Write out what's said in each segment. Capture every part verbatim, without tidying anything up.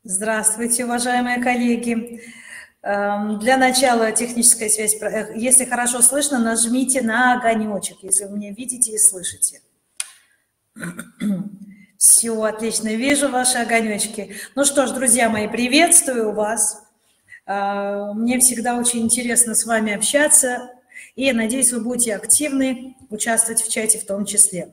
Здравствуйте, уважаемые коллеги. Эм, Для начала техническая связь. Про- э, Если хорошо слышно, нажмите на огонечек, если вы меня видите и слышите. Все, отлично, вижу ваши огонечки. Ну что ж, друзья мои, приветствую вас. Э, Мне всегда очень интересно с вами общаться, и я надеюсь, вы будете активны, участвовать в чате в том числе.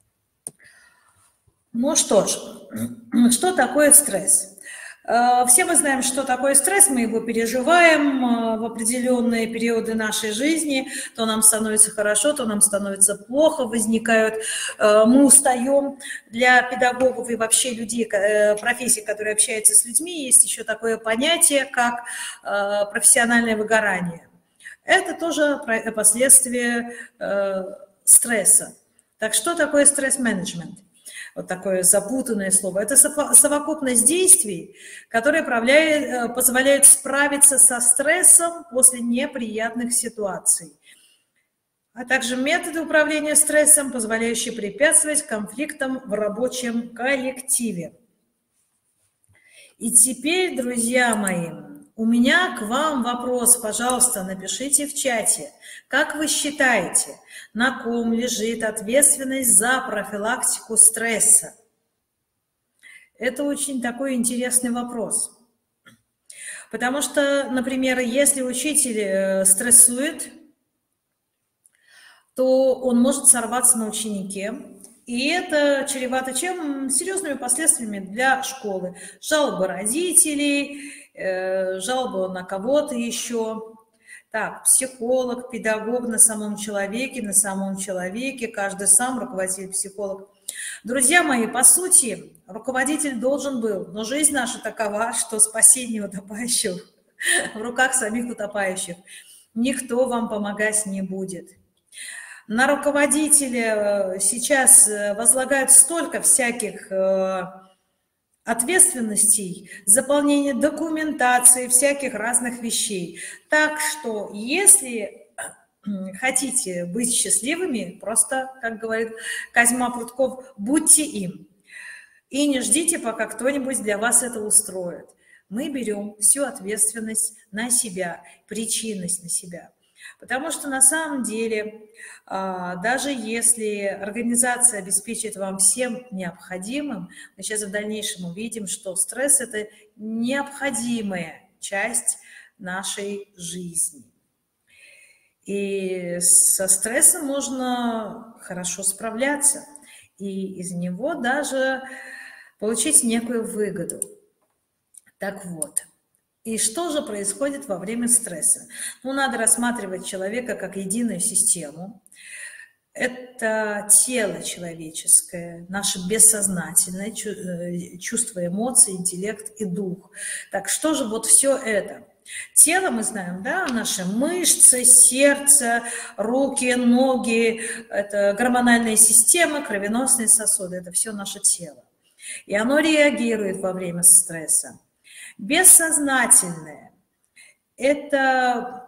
Ну что ж, что такое стресс? Э, Все мы знаем, что такое стресс, мы его переживаем э, в определенные периоды нашей жизни, то нам становится хорошо, то нам становится плохо, возникают, э, мы устаем. Для педагогов и вообще людей, э, профессий, которые общаются с людьми, есть еще такое понятие, как э, профессиональное выгорание. Это тоже последствия э, стресса. Так что такое стресс-менеджмент? Вот такое запутанное слово. Это совокупность действий, которые позволяют справиться со стрессом после неприятных ситуаций, а также методы управления стрессом, позволяющие препятствовать конфликтам в рабочем коллективе. И теперь, друзья мои, у меня к вам вопрос, пожалуйста, напишите в чате. Как вы считаете, на ком лежит ответственность за профилактику стресса? Это очень такой интересный вопрос. Потому что, например, если учитель стрессует, то он может сорваться на ученике. И это чревато чем? Серьезными последствиями для школы. Жалобы родителей, жалобы на кого-то еще. Так, психолог, педагог на самом человеке, на самом человеке, каждый сам руководитель, психолог. Друзья мои, по сути, руководитель должен был, но жизнь наша такова, что спасение утопающих в руках самих утопающих. Никто вам помогать не будет. На руководителя сейчас возлагают столько всяких ответственностей, заполнение документации, всяких разных вещей. Так что, если хотите быть счастливыми, просто, как говорит Козьма Прутков, будьте им. И не ждите, пока кто-нибудь для вас это устроит. Мы берем всю ответственность на себя, причинность на себя. Потому что на самом деле, даже если организация обеспечит вам всем необходимым, мы сейчас в дальнейшем увидим, что стресс – это необходимая часть нашей жизни. И со стрессом можно хорошо справляться, и из него даже получить некую выгоду. Так вот. И что же происходит во время стресса? Ну, надо рассматривать человека как единую систему. Это тело человеческое, наше бессознательное, чувство, эмоции, интеллект и дух. Так что же вот все это? Тело, мы знаем, да, наши мышцы, сердце, руки, ноги, это гормональная система, кровеносные сосуды, это все наше тело. И оно реагирует во время стресса. Бессознательное – это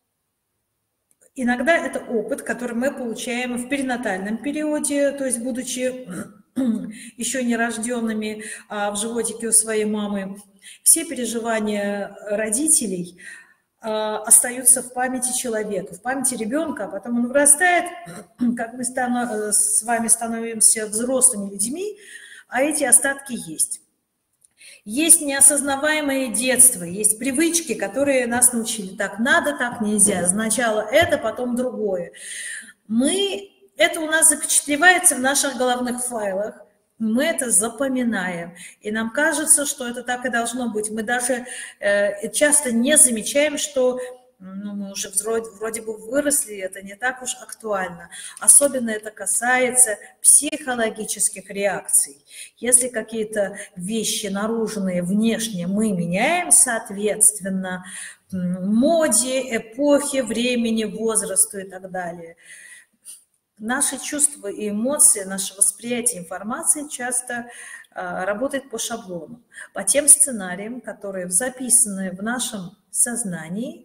иногда это опыт, который мы получаем в перинатальном периоде, то есть будучи еще не рожденными, а в животике у своей мамы. Все переживания родителей остаются в памяти человека, в памяти ребенка, а потом он вырастает, как мы с вами становимся взрослыми людьми, а эти остатки есть. Есть неосознаваемое детство, есть привычки, которые нас научили. Так надо, так нельзя. Сначала это, потом другое. Мы, это у нас запечатлевается в наших головных файлах. Мы это запоминаем. И нам кажется, что это так и должно быть. Мы даже э, часто не замечаем, что ну, мы уже вроде, вроде бы выросли, это не так уж актуально. Особенно это касается психологических реакций. Если какие-то вещи наружные, внешние мы меняем, соответственно, моде, эпохе, времени, возрасту и так далее, наши чувства и эмоции, наше восприятие информации часто а, работает по шаблону, по тем сценариям, которые записаны в нашем сознании,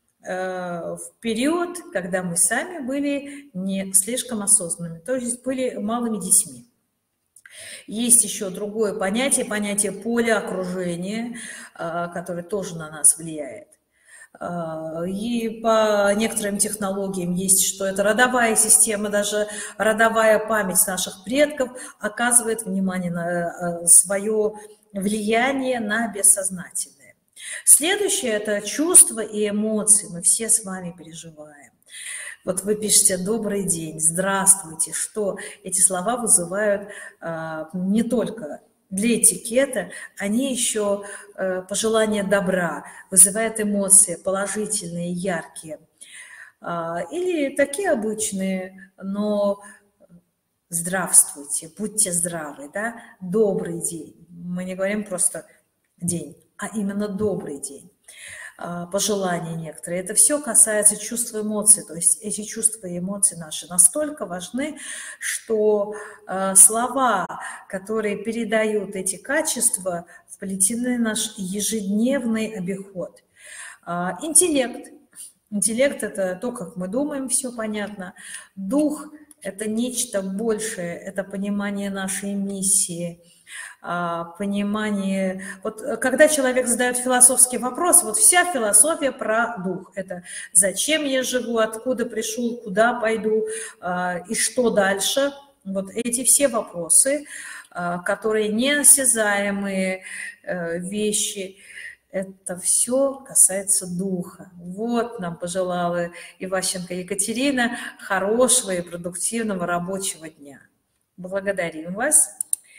в период, когда мы сами были не слишком осознанными, то есть были малыми детьми. Есть еще другое понятие, понятие поля окружения, которое тоже на нас влияет. И по некоторым технологиям есть, что это родовая система, даже родовая память наших предков оказывает внимание на свое влияние на бессознательное. Следующее – это чувства и эмоции. Мы все с вами переживаем. Вот вы пишете «добрый день», «здравствуйте», что эти слова вызывают а, не только для этикета, они еще а, пожелания добра, вызывают эмоции положительные, яркие. А, или такие обычные, но «здравствуйте», «будьте здравы», да? «Добрый день». Мы не говорим просто «день», а именно «добрый день». Пожелания некоторые. Это все касается чувств и эмоций. То есть эти чувства и эмоции наши настолько важны, что э, слова, которые передают эти качества, вплетены в наш ежедневный обиход. Э, интеллект. Интеллект – это то, как мы думаем, все понятно. Дух – это нечто большее, это понимание нашей миссии, понимание. Вот когда человек задает философский вопрос, вот вся философия про дух. Это зачем я живу, откуда пришел, куда пойду и что дальше. Вот эти все вопросы, которые неосязаемые вещи, это все касается духа. Вот нам пожелала Иващенко Екатерина хорошего и продуктивного рабочего дня. Благодарим вас.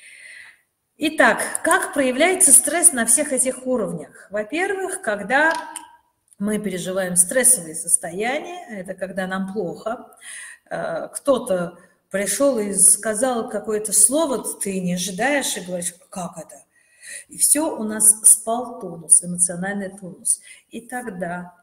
Итак, как проявляется стресс на всех этих уровнях? Во-первых, когда мы переживаем стрессовые состояния, это когда нам плохо, кто-то пришел и сказал какое-то слово, ты не ожидаешь и говоришь, как это? И все, у нас спал тонус, эмоциональный тонус. И тогда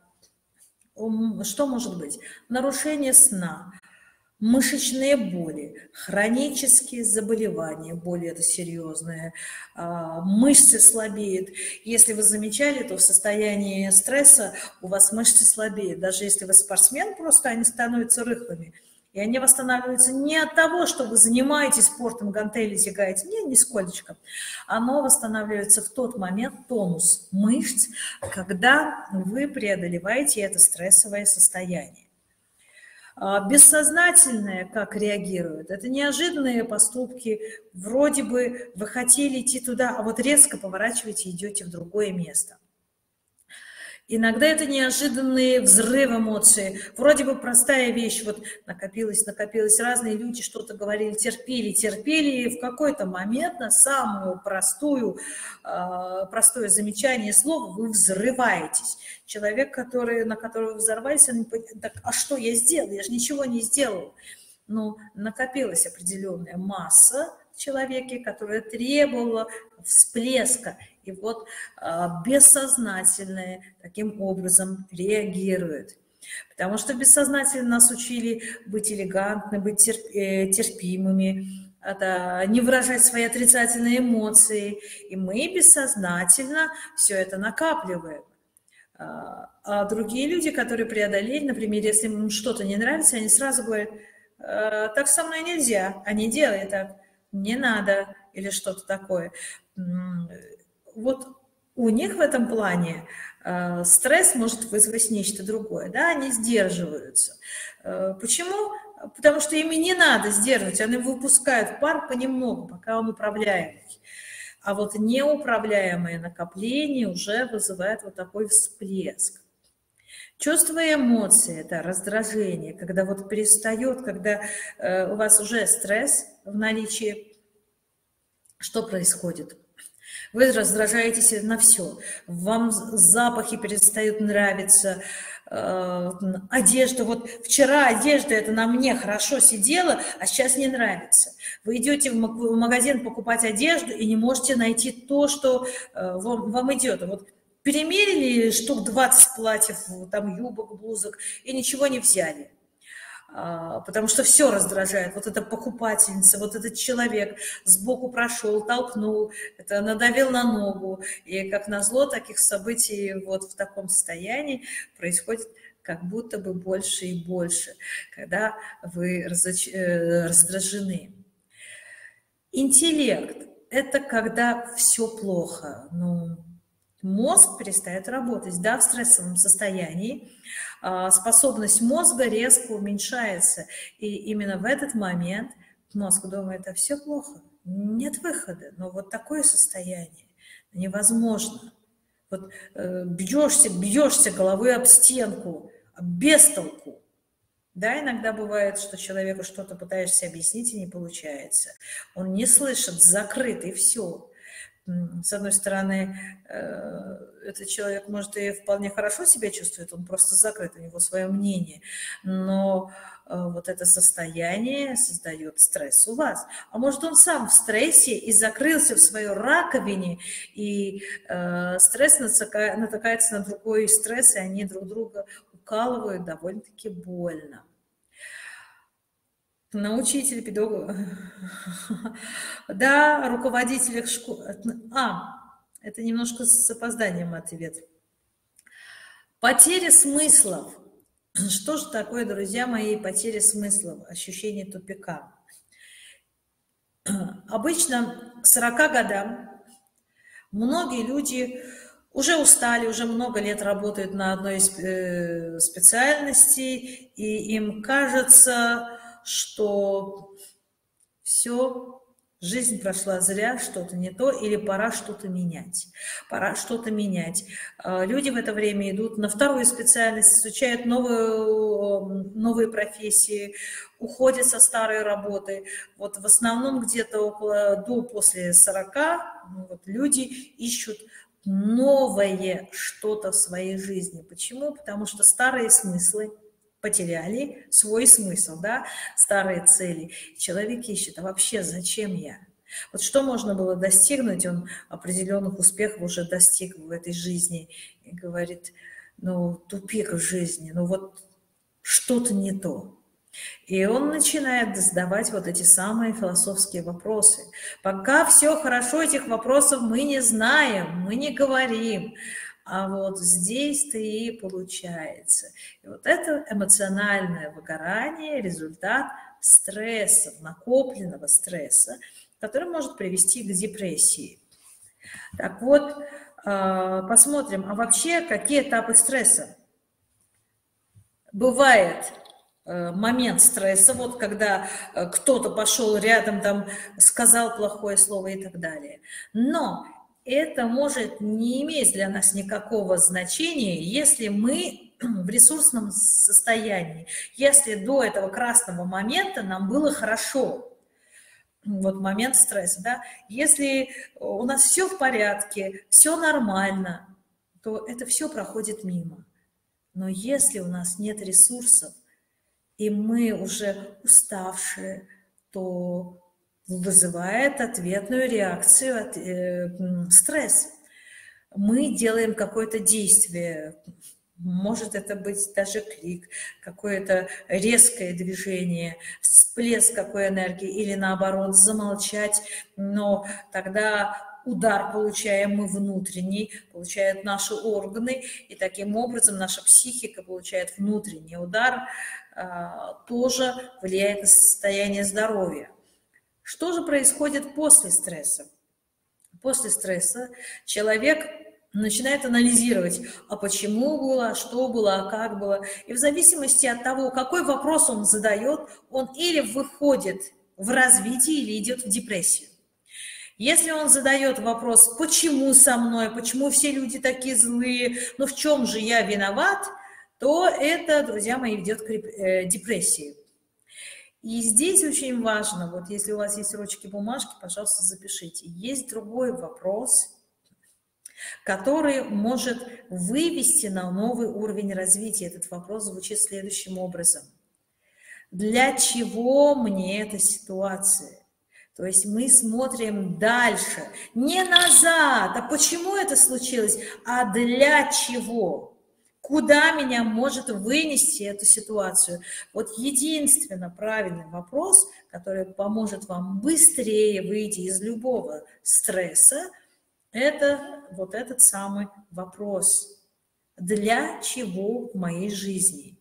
что может быть? Нарушение сна, мышечные боли, хронические заболевания, боли это серьезные, мышцы слабеют. Если вы замечали, то в состоянии стресса у вас мышцы слабеют. Даже если вы спортсмен, просто они становятся рыхлыми. И они восстанавливаются не от того, что вы занимаетесь спортом, гантели тягаете, не, нисколько. Оно восстанавливается в тот момент, тонус мышц, когда вы преодолеваете это стрессовое состояние. Бессознательное, как реагирует, это неожиданные поступки, вроде бы вы хотели идти туда, а вот резко поворачиваете и идете в другое место. Иногда это неожиданные взрывы эмоций, вроде бы простая вещь, вот накопилось, накопилось, разные люди что-то говорили, терпели, терпели, и в какой-то момент на самую простую, простое замечание слова вы взрываетесь. Человек, который, на которого вы взорвались, он не понимает, так, а что я сделал? Я же ничего не сделал. Ну, накопилась определенная масса в человеке, которая требовала всплеска. И вот а, бессознательное таким образом реагирует. Потому что бессознательно нас учили быть элегантными, быть терп, э, терпимыми, это не выражать свои отрицательные эмоции. И мы бессознательно все это накапливаем. А другие люди, которые преодолели, например, если им что-то не нравится, они сразу говорят, так со мной нельзя, а не делай так, не надо, или что-то такое. Вот у них в этом плане стресс может вызвать нечто другое, да, они сдерживаются. Почему? Потому что им и не надо сдерживать, они выпускают пар понемногу, пока он управляемый. А вот неуправляемое накопление уже вызывает вот такой всплеск. Чувства и эмоции – это раздражение, когда вот перестает, когда э, у вас уже стресс в наличии, что происходит? Вы раздражаетесь на все, вам запахи перестают нравиться, э, одежда, вот вчера одежда это на мне хорошо сидела, а сейчас не нравится. Вы идете в магазин покупать одежду и не можете найти то, что э, вам, вам идет. Вот перемерили штук двадцать платьев, там юбок, блузок, и ничего не взяли. Потому что все раздражает. Вот эта покупательница, вот этот человек сбоку прошел, толкнул, это надавил на ногу. И как назло, таких событий вот в таком состоянии происходит как будто бы больше и больше, когда вы раздражены. Интеллект– это когда все плохо. Ну, мозг перестает работать, да, в стрессовом состоянии. а, Способность мозга резко уменьшается. И именно в этот момент мозг думает, а все плохо, нет выхода. Но вот такое состояние невозможно. Вот э, бьешься, бьешься головой об стенку, без толку. Да, иногда бывает, что человеку что-то пытаешься объяснить, и не получается. Он не слышит, закрыт, и все. С одной стороны, э, этот человек, может, и вполне хорошо себя чувствует, он просто закрыт, у него свое мнение. Но э, вот это состояние создает стресс у вас. А может, он сам в стрессе и закрылся в своей раковине, и э, стресс натыкается на другой стресс, и они друг друга укалывают довольно-таки больно. На учителя, педагога. Да, руководителях школ. А, это немножко с опозданием ответ. Потеря смыслов. Что же такое, друзья мои, потеря смыслов, ощущение тупика? Обычно к сорока годам многие люди уже устали, уже много лет работают на одной из специальностей, и им кажется, что все, жизнь прошла зря, что-то не то, или пора что-то менять. Пора что-то менять. Люди в это время идут на вторую специальность, изучают новые, новые профессии, уходят со старой работы. Вот в основном где-то около, до после сорока вот, люди ищут новое что-то в своей жизни. Почему? Потому что старые смыслы потеряли свой смысл, да, старые цели. Человек ищет, а вообще зачем я? Вот что можно было достигнуть, он определенных успехов уже достиг в этой жизни. И говорит, ну, тупик в жизни, ну вот что-то не то. И он начинает задавать вот эти самые философские вопросы. Пока все хорошо, этих вопросов мы не знаем, мы не говорим. А вот здесь-то и получается. И вот это эмоциональное выгорание, результат стресса, накопленного стресса, который может привести к депрессии. Так вот, посмотрим, а вообще какие этапы стресса? Бывает момент стресса, вот когда кто-то пошел рядом, там сказал плохое слово и так далее. Но это может не иметь для нас никакого значения, если мы в ресурсном состоянии, если до этого красного момента нам было хорошо, вот момент стресса, да, если у нас все в порядке, все нормально, то это все проходит мимо. Но если у нас нет ресурсов, и мы уже уставшие, то вызывает ответную реакцию, э, стресс. Мы делаем какое-то действие, может это быть даже крик, какое-то резкое движение, всплеск какой энергии, или наоборот замолчать, но тогда удар получаем мы внутренний, получают наши органы, и таким образом наша психика получает внутренний удар, тоже влияет на состояние здоровья. Что же происходит после стресса? После стресса человек начинает анализировать, а почему было, а что было, а как было. И в зависимости от того, какой вопрос он задает, он или выходит в развитие, или идет в депрессию. Если он задает вопрос, почему со мной, почему все люди такие злые, ну в чем же я виноват, то это, друзья мои, ведет к депрессии. И здесь очень важно, вот если у вас есть ручки, бумажки, пожалуйста, запишите. Есть другой вопрос, который может вывести на новый уровень развития. Этот вопрос звучит следующим образом. Для чего мне эта ситуация? То есть мы смотрим дальше, не назад, а почему это случилось, а для чего? Куда меня может вынести эту ситуацию? Вот единственно правильный вопрос, который поможет вам быстрее выйти из любого стресса, это вот этот самый вопрос. Для чего в моей жизни?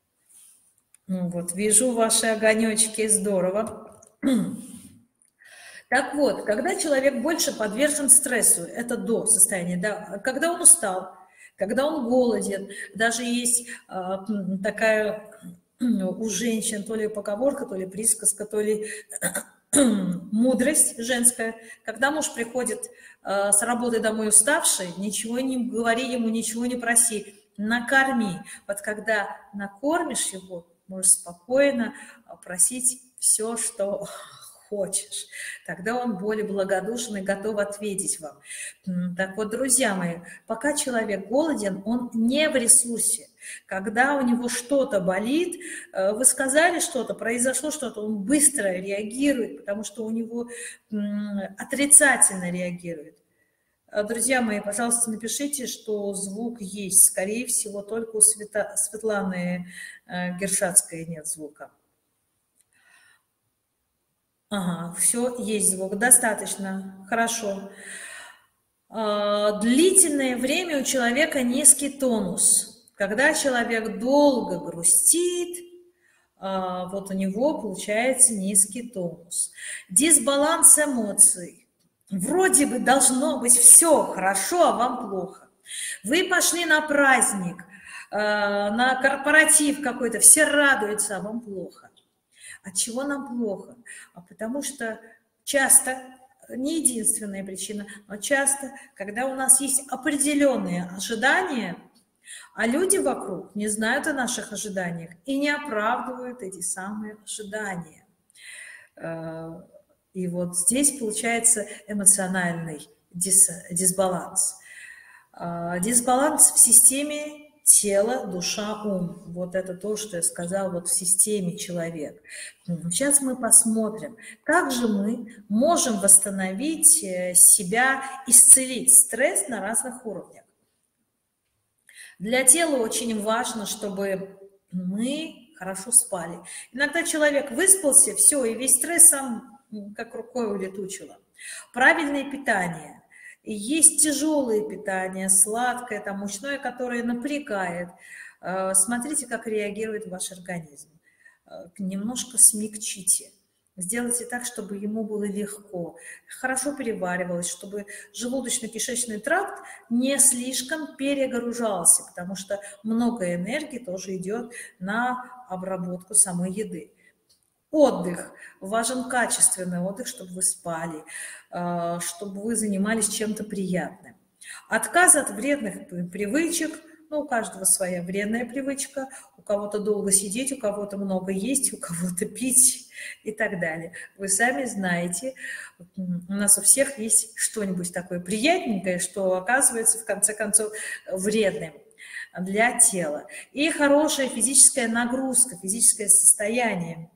Ну, вот вижу ваши огонечки, здорово. Так вот, когда человек больше подвержен стрессу, это до состояния, да, когда он устал, когда он голоден, даже есть а, такая у женщин то ли поговорка, то ли присказка, то ли мудрость женская, когда муж приходит э, с работы домой уставший, ничего не говори ему, ничего не проси, накорми. Вот когда накормишь его, можешь спокойно просить все, что хочешь. Тогда он более благодушен и готов ответить вам. Так вот, друзья мои, пока человек голоден, он не в ресурсе. Когда у него что-то болит, вы сказали что-то, произошло что-то, он быстро реагирует, потому что у него отрицательно реагирует. Друзья мои, пожалуйста, напишите, что звук есть. Скорее всего, только у Света, Светланы Гершацкой нет звука. Ага, все, есть звук, достаточно, хорошо. Длительное время у человека низкий тонус. Когда человек долго грустит, вот у него получается низкий тонус. Дисбаланс эмоций. Вроде бы должно быть все хорошо, а вам плохо. Вы пошли на праздник, на корпоратив какой-то, все радуются, а вам плохо. От чего нам плохо? А потому что часто, не единственная причина, но часто, когда у нас есть определенные ожидания, а люди вокруг не знают о наших ожиданиях и не оправдывают эти самые ожидания. И вот здесь получается эмоциональный дис, дисбаланс. Дисбаланс в системе тело, душа, ум. Вот это то, что я сказала, вот в системе человек. Сейчас мы посмотрим, как же мы можем восстановить себя, исцелить стресс на разных уровнях. Для тела очень важно, чтобы мы хорошо спали. Иногда человек выспался, все, и весь стресс сам как рукой улетучило. Правильное питание. Есть тяжелое питание, сладкое, там, мучное, которое напрягает. Смотрите, как реагирует ваш организм. Немножко смягчите. Сделайте так, чтобы ему было легко, хорошо переваривалось, чтобы желудочно-кишечный тракт не слишком перегружался, потому что много энергии тоже идет на обработку самой еды. Отдых. Важен качественный отдых, чтобы вы спали, чтобы вы занимались чем-то приятным. Отказ от вредных привычек. Ну, у каждого своя вредная привычка. У кого-то долго сидеть, у кого-то много есть, у кого-то пить и так далее. Вы сами знаете, у нас у всех есть что-нибудь такое приятненькое, что оказывается, в конце концов, вредным для тела. И хорошая физическая нагрузка, физическое состояние.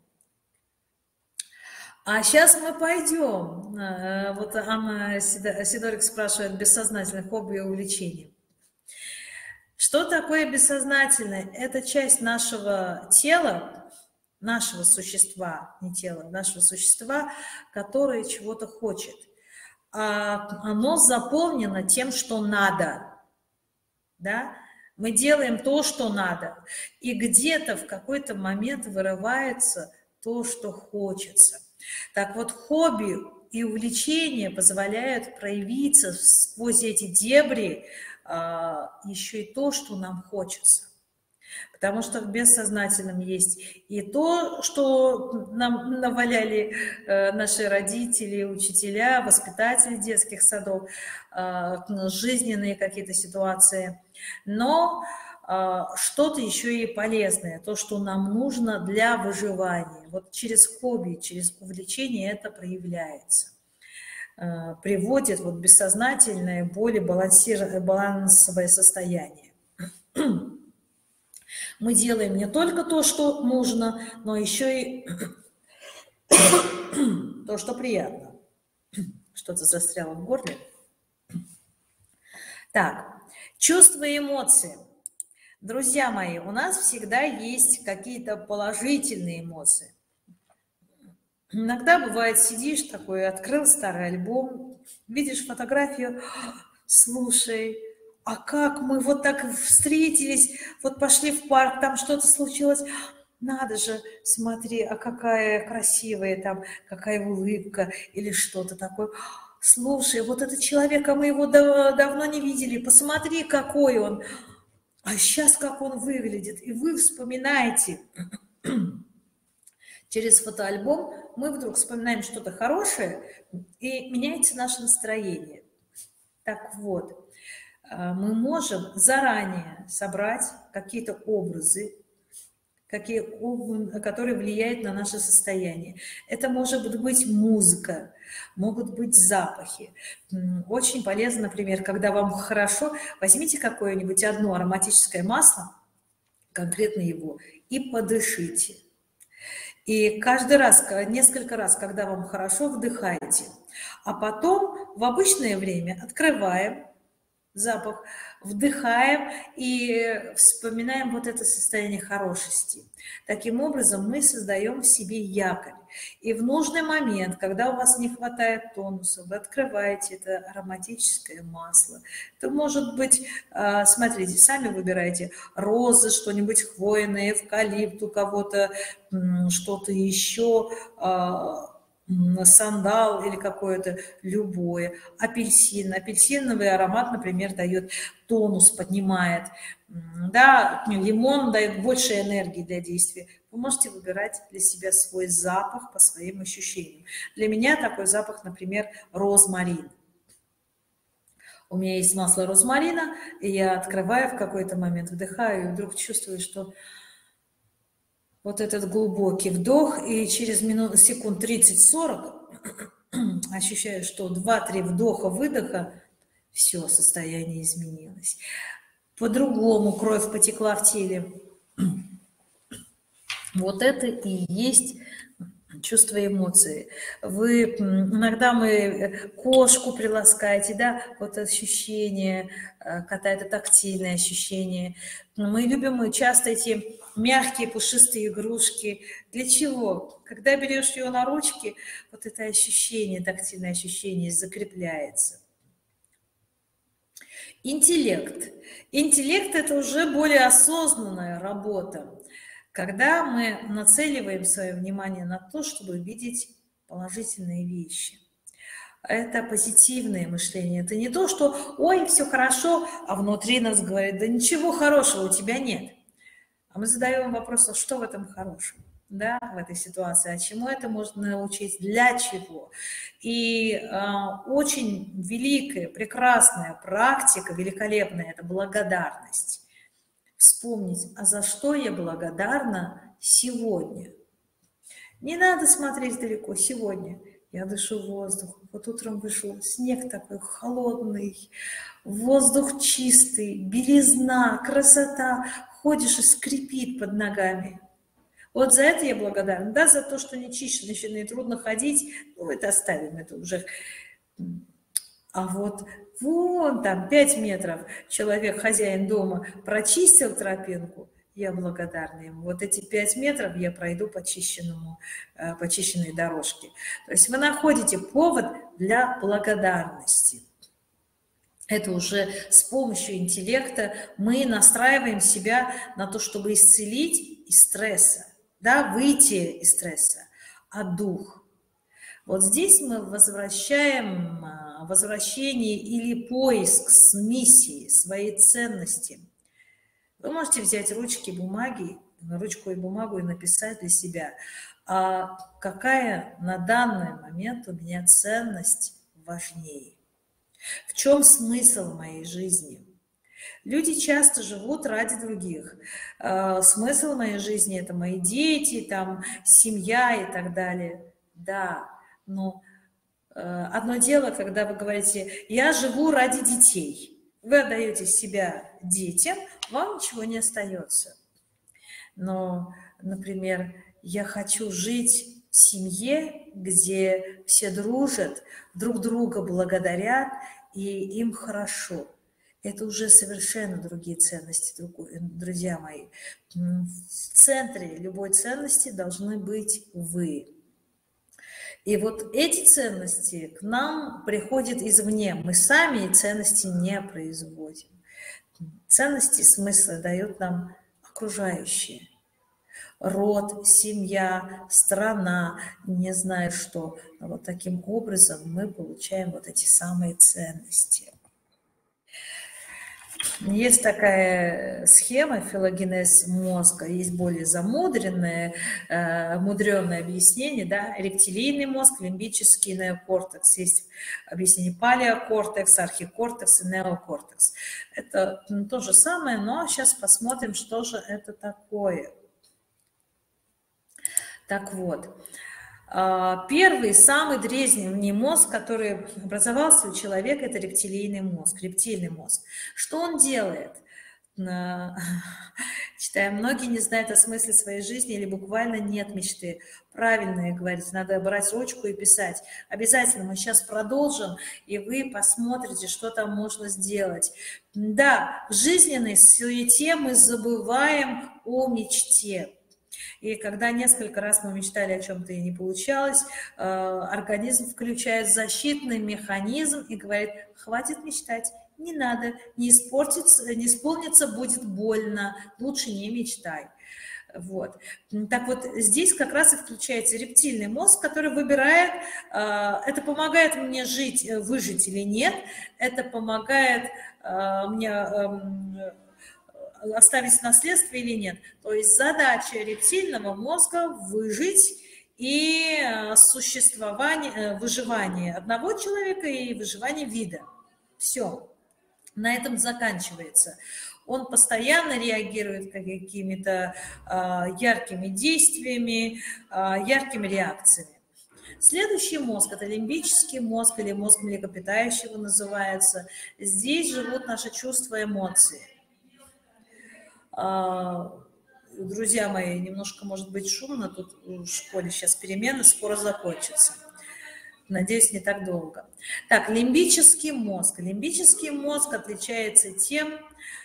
А сейчас мы пойдем. Вот Анна Сидорик спрашивает, бессознательное хобби и увлечение. Что такое бессознательное? Это часть нашего тела, нашего существа, не тела, нашего существа, которое чего-то хочет. А оно заполнено тем, что надо. Да? Мы делаем то, что надо. И где-то в какой-то момент вырывается то, что хочется. Так вот, хобби и увлечения позволяют проявиться сквозь эти дебри еще и то, что нам хочется. Потому что в бессознательном есть и то, что нам наваляли наши родители, учителя, воспитатели детских садов, жизненные какие-то ситуации, но что-то еще и полезное, то, что нам нужно для выживания. Вот через хобби, через увлечение это проявляется. Приводит вот бессознательное, более балансовое состояние. Мы делаем не только то, что нужно, но еще и то, что приятно. Что-то застряло в горле. Так, чувства и эмоции. Друзья мои, у нас всегда есть какие-то положительные эмоции. Иногда бывает, сидишь такой, открыл старый альбом, видишь фотографию, слушай, а как мы вот так встретились, вот пошли в парк, там что-то случилось, надо же, смотри, а какая красивая там, какая улыбка или что-то такое. Слушай, вот этот человек, а мы его дав давно не видели, посмотри, какой он, а сейчас как он выглядит. И вы вспоминаете через фотоальбом, мы вдруг вспоминаем что-то хорошее, и меняется наше настроение. Так вот, мы можем заранее собрать какие-то образы, какие, которые влияют на наше состояние. Это может быть музыка, могут быть запахи. Очень полезно, например, когда вам хорошо, возьмите какое-нибудь одно ароматическое масло, конкретно его, и подышите. И каждый раз, несколько раз, когда вам хорошо, вдыхайте. А потом в обычное время открываем запах, вдыхаем и вспоминаем вот это состояние хорошести. Таким образом мы создаем в себе якорь. И в нужный момент, когда у вас не хватает тонуса, вы открываете это ароматическое масло. Это может быть, смотрите, сами выбирайте розы, что-нибудь хвойное, эвкалипт, у кого-то что-то еще, сандал или какое-то любое, апельсин. Апельсиновый аромат, например, дает тонус, поднимает, да, лимон дает больше энергии для действия. Вы можете выбирать для себя свой запах по своим ощущениям. Для меня такой запах, например, розмарин. У меня есть масло розмарина, и я открываю в какой-то момент, вдыхаю, и вдруг чувствую, что вот этот глубокий вдох, и через минут, секунд тридцать-сорок ощущаю, что два-три вдоха-выдоха, все, состояние изменилось. По-другому кровь потекла в теле. Вот это и есть чувство эмоций. Вы иногда мы кошку приласкаете, да, вот ощущение кота, это тактильное ощущение. Мы любим часто эти мягкие пушистые игрушки. Для чего? Когда берешь ее на ручки, вот это ощущение, тактильное ощущение закрепляется. Интеллект. Интеллект – это уже более осознанная работа, когда мы нацеливаем свое внимание на то, чтобы видеть положительные вещи. Это позитивное мышление. Это не то, что «ой, все хорошо», а внутри нас говорит «да ничего хорошего у тебя нет». А мы задаем вопрос, а что в этом хорошего, да, в этой ситуации, а чему это можно научить, для чего. И э, очень великая, прекрасная практика, великолепная, это благодарность. Вспомнить, а за что я благодарна сегодня. Не надо смотреть далеко, сегодня. Я дышу воздух. Вот утром вышел снег такой холодный, воздух чистый, белизна, красота. Ходишь и скрипит под ногами. Вот за это я благодарна. Да, за то, что не чищено, и трудно ходить, ну, это оставим, это уже... А вот вон там пять метров человек, хозяин дома, прочистил тропинку, я благодарна ему. Вот эти пять метров я пройду по чищенному, по чищенной дорожке. То есть вы находите повод для благодарности. Это уже с помощью интеллекта мы настраиваем себя на то, чтобы исцелить из стресса, да, выйти из стресса, а дух. Вот здесь мы возвращаем возвращение или поиск с миссии, своей ценности. Вы можете взять ручки, бумаги, ручку и бумагу и написать для себя, а какая на данный момент у меня ценность важнее. В чем смысл моей жизни? Люди часто живут ради других. Смысл моей жизни – это мои дети, там, семья и так далее. Да, но одно дело, когда вы говорите «я живу ради детей». Вы отдаете себя детям, вам ничего не остается. Но, например, я хочу жить в семье, где все дружат, друг друга благодарят, и им хорошо. Это уже совершенно другие ценности, друзья мои. В центре любой ценности должны быть вы. И вот эти ценности к нам приходят извне. Мы сами ценности не производим. Ценности, смысла дают нам окружающие. род, семья, страна, не знаю что. Вот таким образом мы получаем вот эти самые ценности. Есть такая схема филогенез мозга, есть более замудренное, э, мудреное объяснение, да, рептилийный мозг, лимбический неокортекс. Есть объяснение палеокортекс, архикортекс и неокортекс. Это ну, то же самое, но сейчас посмотрим, что же это такое. Так вот. Первый, самый древний мозг, который образовался у человека, это рептилийный мозг, рептильный мозг. Что он делает? Читаем, многие не знают о смысле своей жизни или буквально нет мечты. Правильно говорить, надо брать ручку и писать. Обязательно мы сейчас продолжим, и вы посмотрите, что там можно сделать. Да, в жизненной суете мы забываем о мечте. И когда несколько раз мы мечтали о чем-то и не получалось, организм включает защитный механизм и говорит: хватит мечтать, не надо, не испортится, не исполнится, будет больно, лучше не мечтай. Вот. Так вот, здесь как раз и включается рептильный мозг, который выбирает, это помогает мне жить, выжить или нет, это помогает мне оставить наследство или нет. То есть задача рептильного мозга выжить и существование, выживание одного человека и выживание вида. Все. На этом заканчивается. Он постоянно реагирует какими-то яркими действиями, яркими реакциями. Следующий мозг – это лимбический мозг или мозг млекопитающего называется. Здесь живут наши чувства и эмоции. Друзья мои, немножко может быть шумно, тут в школе сейчас перемены, скоро закончатся. Надеюсь, не так долго. Так, лимбический мозг. Лимбический мозг отличается тем,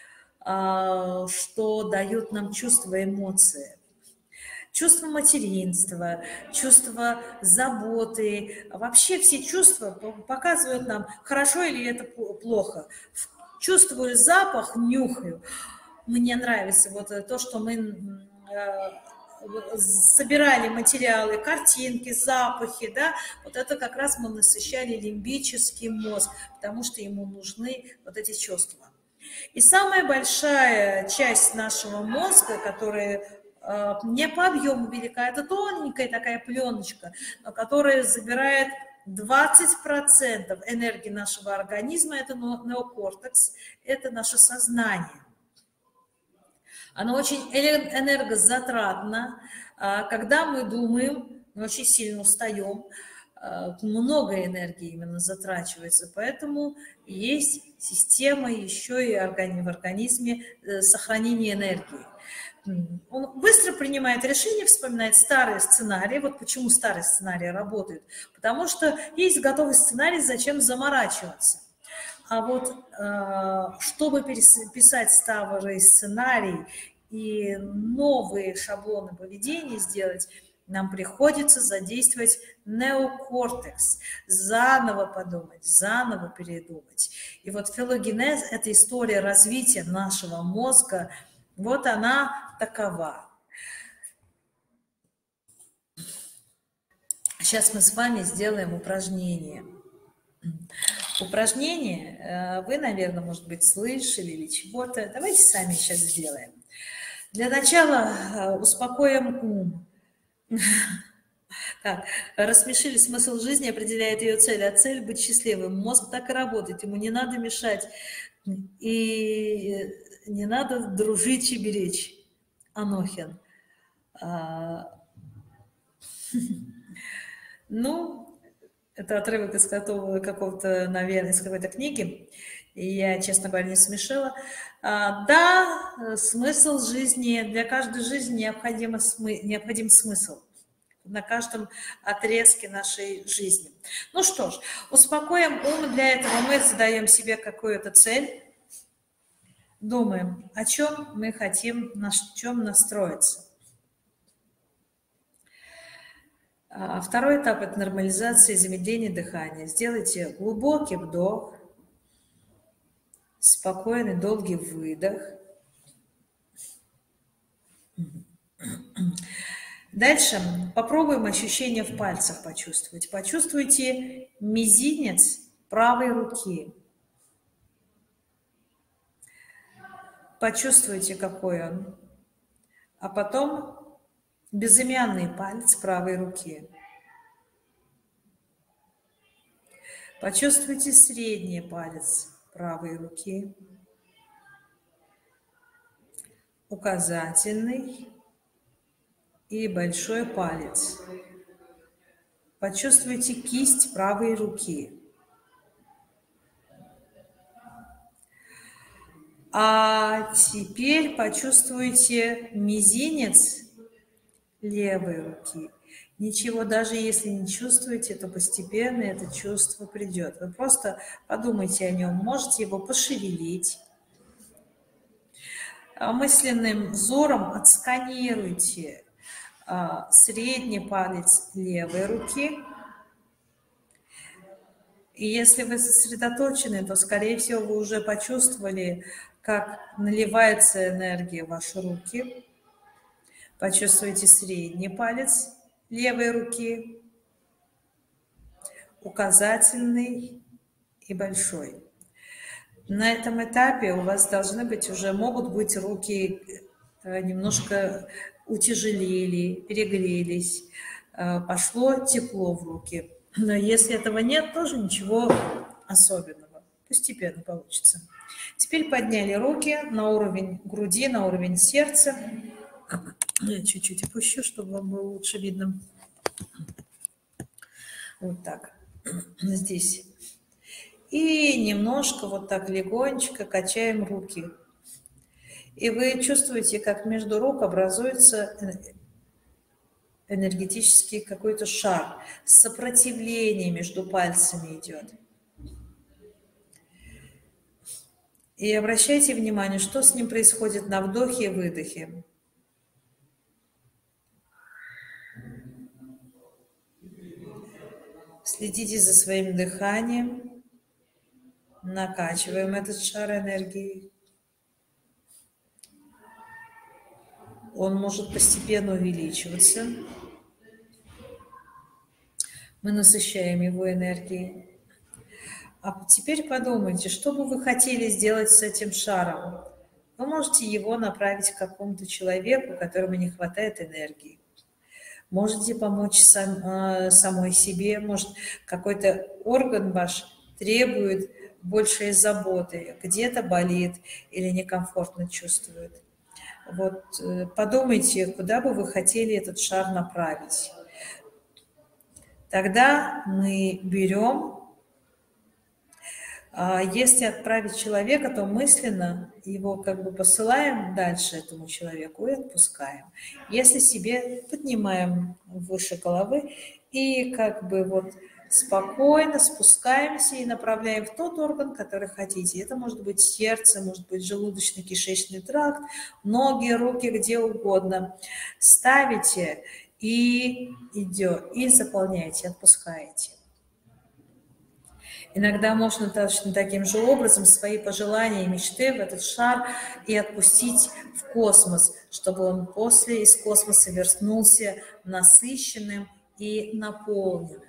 что дает нам чувства, эмоции. Чувство материнства, чувство заботы. Вообще все чувства показывают нам, хорошо или это плохо. Чувствую запах, нюхаю. Мне нравится вот то, что мы собирали материалы, картинки, запахи, да, вот это как раз мы насыщали лимбический мозг, потому что ему нужны вот эти чувства. И самая большая часть нашего мозга, которая не по объему велика, это тоненькая такая пленочка, которая забирает двадцать процентов энергии нашего организма, это неокортекс, это наше сознание. Оно очень энергозатратно. Когда мы думаем, мы очень сильно устаем, много энергии именно затрачивается, поэтому есть система еще и в организме сохранения энергии. Он быстро принимает решения, вспоминает старые сценарии. Вот почему старые сценарии работают. Потому что есть готовый сценарий, зачем заморачиваться. А вот чтобы переписать старый сценарий и новые шаблоны поведения сделать, нам приходится задействовать неокортекс, заново подумать, заново передумать. И вот филогенез – это история развития нашего мозга, вот она такова. Сейчас мы с вами сделаем упражнение. Упражнение вы, наверное, может быть, слышали или чего-то. Давайте сами сейчас сделаем. Для начала успокоим ум. Так, рассмешили, смысл жизни определяет ее цель, а цель – быть счастливым. Мозг так и работает, ему не надо мешать и не надо дружить и беречь. Анохин. Ну, это отрывок из какого-то, наверное, из какой-то книги. И я, честно говоря, не смешила. Да, смысл жизни, для каждой жизни необходим, необходим смысл. На каждом отрезке нашей жизни. Ну что ж, успокоим ум. Для этого мы задаем себе какую-то цель. Думаем, о чем мы хотим, на чем настроиться. Второй этап – это нормализация и замедление дыхания. Сделайте глубокий вдох, спокойный, долгий выдох. Дальше попробуем ощущения в пальцах почувствовать. Почувствуйте мизинец правой руки. Почувствуйте, какой он. А потом безымянный палец правой руки. Почувствуйте средний палец правой руки. Указательный и большой палец. Почувствуйте кисть правой руки. А теперь почувствуйте мизинец левой руки. Ничего, даже если не чувствуете, то постепенно это чувство придет. Вы просто подумайте о нем, можете его пошевелить. Мысленным взором отсканируйте а, средний палец левой руки. И если вы сосредоточены, то, скорее всего, вы уже почувствовали, как наливается энергия в ваши руки. Почувствуйте средний палец левой руки, указательный и большой. На этом этапе у вас должны быть уже, могут быть руки немножко утяжелели, перегрелись, пошло тепло в руки. Но если этого нет, тоже ничего особенного. Постепенно получится. Теперь подняли руки на уровень груди, на уровень сердца. Я чуть-чуть опущу, чтобы вам было лучше видно. Вот так. Здесь. И немножко вот так легонечко качаем руки. И вы чувствуете, как между рук образуется энергетический какой-то шар. Сопротивление между пальцами идет. И обращайте внимание, что с ним происходит на вдохе и выдохе. Следите за своим дыханием. Накачиваем этот шар энергии. Он может постепенно увеличиваться. Мы насыщаем его энергией. А теперь подумайте, что бы вы хотели сделать с этим шаром. Вы можете его направить к какому-то человеку, которому не хватает энергии. Можете помочь сам, самой себе. Может, какой-то орган ваш требует большей заботы, где-то болит или некомфортно чувствует. Вот подумайте, куда бы вы хотели этот шар направить. Тогда мы берем, если отправить человека, то мысленно его как бы посылаем дальше этому человеку и отпускаем. Если себе поднимаем выше головы и как бы вот спокойно спускаемся и направляем в тот орган, который хотите. Это может быть сердце, может быть желудочно-кишечный тракт, ноги, руки, где угодно. Ставите и идет, и заполняете, отпускаете. Иногда можно точно таким же образом свои пожелания и мечты в этот шар и отпустить в космос, чтобы он после из космоса вернулся насыщенным и наполненным.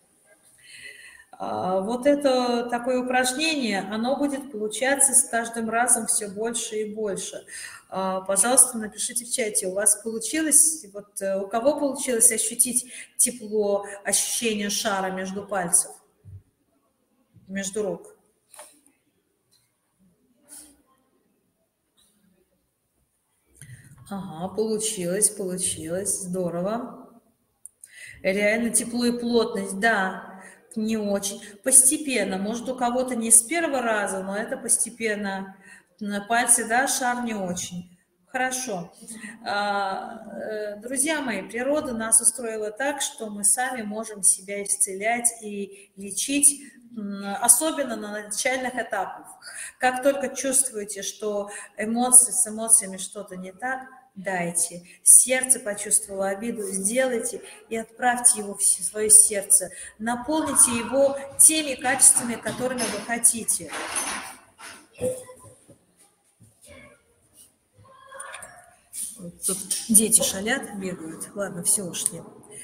Вот это такое упражнение, оно будет получаться с каждым разом все больше и больше. Пожалуйста, напишите в чате, у вас получилось, вот у кого получилось ощутить тепло, ощущение шара между пальцев, между рук? Ага, получилось, получилось, здорово. Реально тепло и плотность, да. Не очень. Постепенно. Может, у кого-то не с первого раза, но это постепенно. На пальцы, да, шар не очень. Хорошо. Друзья мои, природа нас устроила так, что мы сами можем себя исцелять и лечить, особенно на начальных этапах. Как только чувствуете, что эмоции, с эмоциями что-то не так, дайте. Сердце почувствовало обиду, сделайте и отправьте его в свое сердце. Наполните его теми качествами, которыми вы хотите. Вот Тут дети шалят, бегают. Ладно, все, ушли.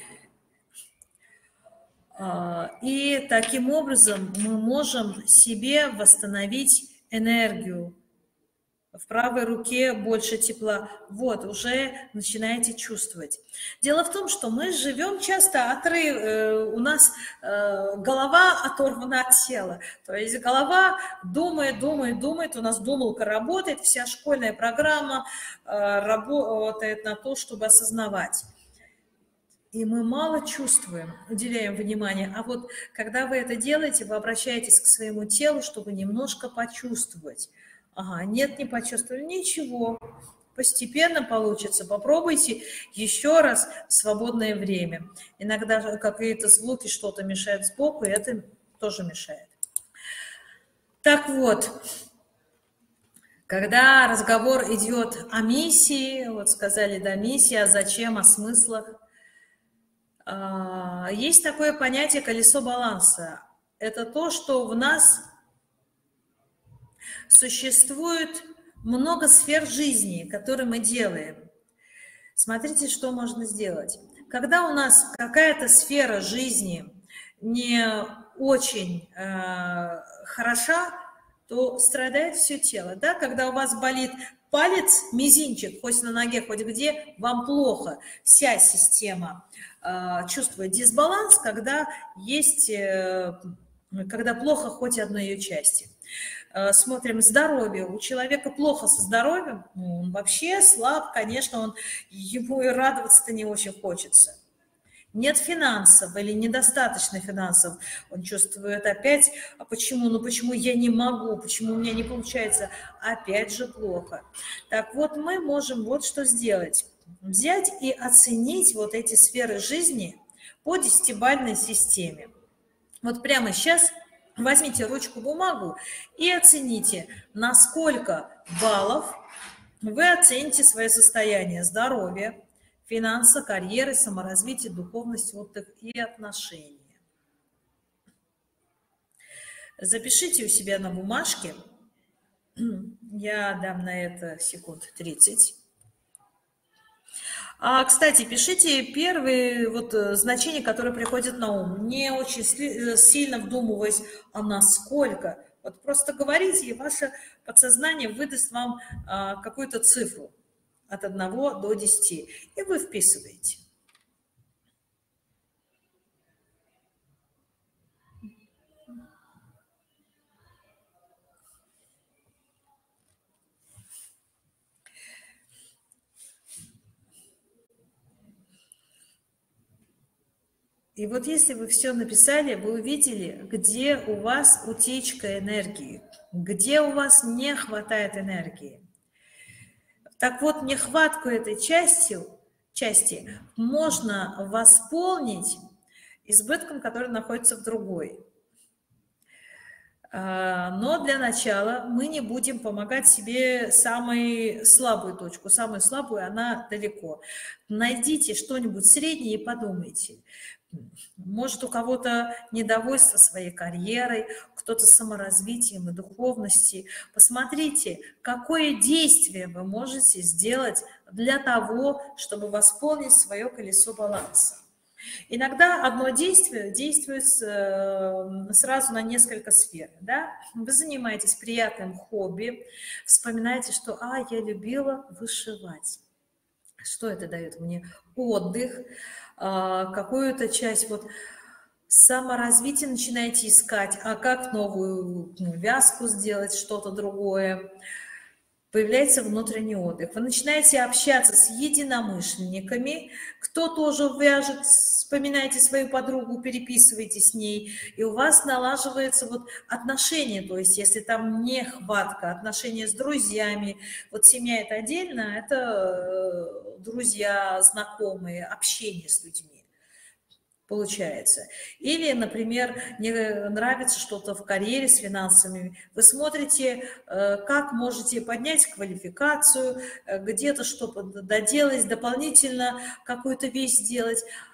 И таким образом мы можем себе восстановить энергию. В правой руке больше тепла. Вот, уже начинаете чувствовать. Дело в том, что мы живем часто отрыв, э, у нас э, голова оторвана от тела. То есть голова думает, думает, думает, у нас думалка работает, вся школьная программа э, работает на то, чтобы осознавать. И мы мало чувствуем, уделяем внимание. А вот когда вы это делаете, вы обращаетесь к своему телу, чтобы немножко почувствовать. Ага, нет, не почувствовали, ничего, постепенно получится. Попробуйте еще раз в свободное время. Иногда какие-то звуки, что-то мешает сбоку, и это тоже мешает. Так вот, когда разговор идет о миссии, вот сказали, да, миссия, зачем, о смыслах, есть такое понятие колесо баланса. Это то, что в нас существует много сфер жизни, которые мы делаем. Смотрите, что можно сделать. Когда у нас какая-то сфера жизни не очень э, хороша, то страдает все тело. Да? Когда у вас болит палец, мизинчик, хоть на ноге, хоть где, вам плохо. Вся система э, чувствует дисбаланс, когда есть, э, когда плохо хоть одной ее части. Смотрим здоровье. У человека плохо со здоровьем, он вообще слаб, конечно, он, ему и радоваться-то не очень хочется. Нет финансов или недостаточно финансов, он чувствует опять, а почему, ну почему я не могу, почему у меня не получается, опять же плохо. Так вот, мы можем вот что сделать. Взять и оценить вот эти сферы жизни по десятибалльной системе. Вот прямо сейчас возьмите ручку, бумагу и оцените, на сколько баллов вы оцените свое состояние здоровья, финансы, карьеры, саморазвитие, духовность, отдых и отношения. Запишите у себя на бумажке, я дам на это секунд тридцать. А, кстати, пишите первые вот значения, которые приходят на ум. Не очень сильно вдумываясь, а насколько. Вот просто говорите, и ваше подсознание выдаст вам а, какую-то цифру от одного до десяти. И вы вписываете. И вот если вы все написали, вы увидели, где у вас утечка энергии, где у вас не хватает энергии. Так вот, нехватку этой части, части можно восполнить избытком, который находится в другой. Но для начала мы не будем помогать себе самую слабую точку. Самую слабую, она далеко. Найдите что-нибудь среднее и подумайте. Может, у кого-то недовольство своей карьерой, кто-то саморазвитием и духовностью. Посмотрите, какое действие вы можете сделать для того, чтобы восполнить свое колесо баланса. Иногда одно действие действует сразу на несколько сфер. Да? Вы занимаетесь приятным хобби, вспоминаете, что «а, я любила вышивать». Что это дает мне? Отдых, какую-то часть вот саморазвития начинаете искать, а как новую вязку сделать, что-то другое. Появляется внутренний отдых. Вы начинаете общаться с единомышленниками, кто тоже вяжет, вспоминаете свою подругу, переписываете с ней, и у вас налаживается вот отношения, то есть если там нехватка, отношения с друзьями, вот семья это отдельно, это друзья, знакомые, общение с людьми. Получается. Или, например, не нравится что-то в карьере с финансами. Вы смотрите, как можете поднять квалификацию, где-то что-то доделать, дополнительно какую-то вещь сделать.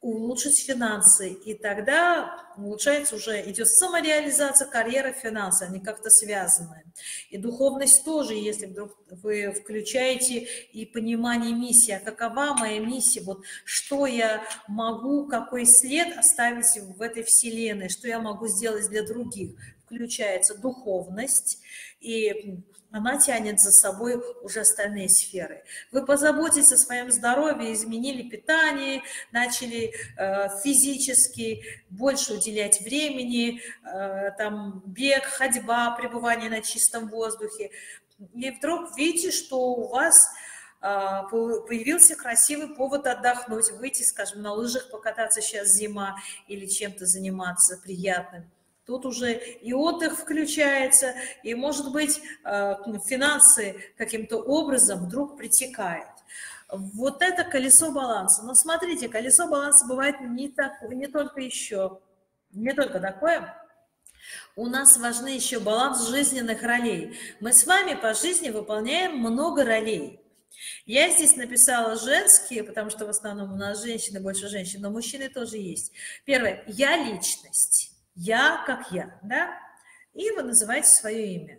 улучшить финансы, и тогда улучшается уже, идет самореализация, карьера, финансы, они как-то связаны. И духовность тоже, если вдруг вы включаете и понимание миссии, а какова моя миссия, вот что я могу, какой след оставить в этой вселенной, что я могу сделать для других, включается духовность, и она тянет за собой уже остальные сферы. Вы позаботитесь о своем здоровье, изменили питание, начали э, физически больше уделять времени, э, там бег, ходьба, пребывание на чистом воздухе. И вдруг видите, что у вас э, появился красивый повод отдохнуть, выйти, скажем, на лыжах покататься, сейчас зима, или чем-то заниматься приятным. Тут уже и отдых включается, и, может быть, финансы каким-то образом вдруг притекают. Вот это колесо баланса. Но смотрите, колесо баланса бывает не, так, не только еще, не только такое. У нас важны еще баланс жизненных ролей. Мы с вами по жизни выполняем много ролей. Я здесь написала женские, потому что в основном у нас женщины, больше женщин, но мужчины тоже есть. Первое. Я личность. Я как я, да? И вы называете свое имя.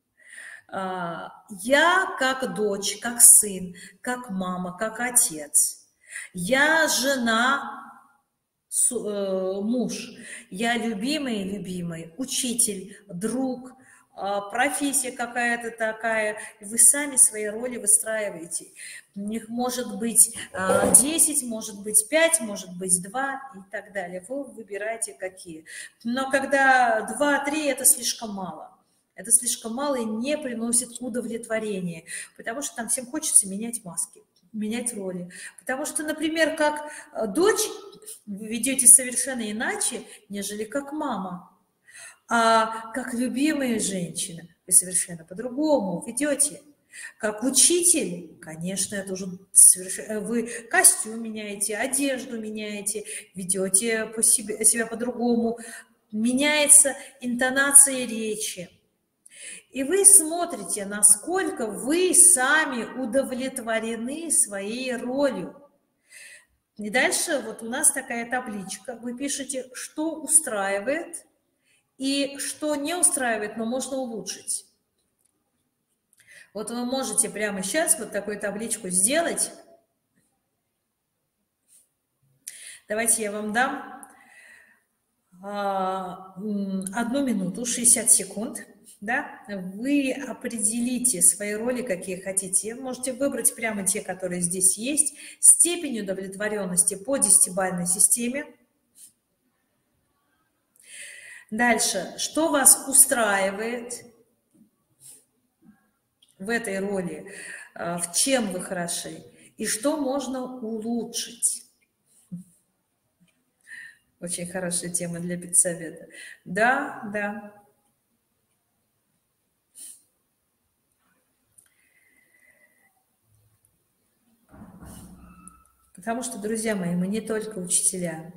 Я как дочь, как сын, как мама, как отец. Я жена, муж. Я любимый и любимый, учитель, друг, профессия какая-то такая. Вы сами свои роли выстраиваете. У них может быть десять, может быть пять, может быть два и так далее. Вы выбираете какие. Но когда два-три, это слишком мало. Это слишком мало и не приносит удовлетворения, потому что там всем хочется менять маски, менять роли. Потому что, например, как дочь вы ведете совершенно иначе, нежели как мама. А как любимая женщина вы совершенно по-другому ведете. Как учитель, конечно, это уже совершенно... Вы костюм меняете, одежду меняете, ведете по себе, себя по-другому. Меняется интонация речи. И вы смотрите, насколько вы сами удовлетворены своей ролью. И дальше вот у нас такая табличка. Вы пишете, что устраивает и что не устраивает, но можно улучшить. Вот вы можете прямо сейчас вот такую табличку сделать. Давайте я вам дам одну минуту, шестьдесят секунд. Да? Вы определите свои роли, какие хотите. Можете выбрать прямо те, которые здесь есть. Степень удовлетворенности по десятибалльной системе. Дальше, что вас устраивает в этой роли, в чем вы хороши, и что можно улучшить. Очень хорошая тема для педсовета. Да, да. Потому что, друзья мои, мы не только учителя.